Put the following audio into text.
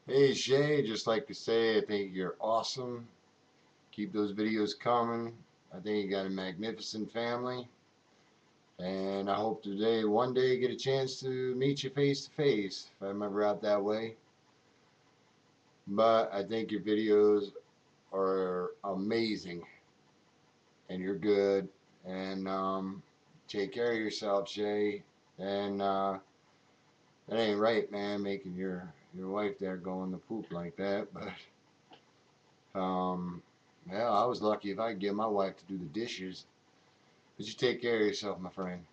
Hey Shay, just like to say, I think you're awesome. Keep those videos coming. I think you got a magnificent family. And I hope today, one day, get a chance to meet you face to face if I'm ever out that way. But I think your videos are amazing and you're good. And take care of yourself, Shay. And that ain't right, man, making your wife there going to poop like that. But yeah, I was lucky if I could get my wife to do the dishes. But you take care of yourself, my friend.